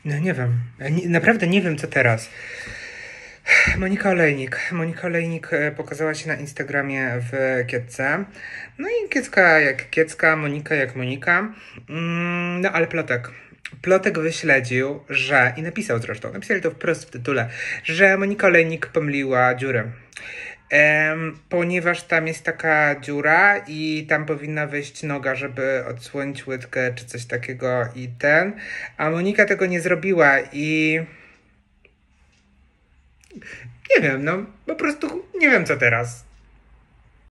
No nie wiem. Naprawdę nie wiem, co teraz. Monika Olejnik pokazała się na Instagramie w Kiecce. No i Kiecka jak Kiecka, Monika jak Monika. No ale Plotek wyśledził, że, i napisał zresztą, napisali to wprost w tytule, że Monika Olejnik pomyliła dziurę. Ponieważ tam jest taka dziura i tam powinna wejść noga, żeby odsłonić łydkę czy coś takiego a Monika tego nie zrobiła i nie wiem, no po prostu nie wiem co teraz.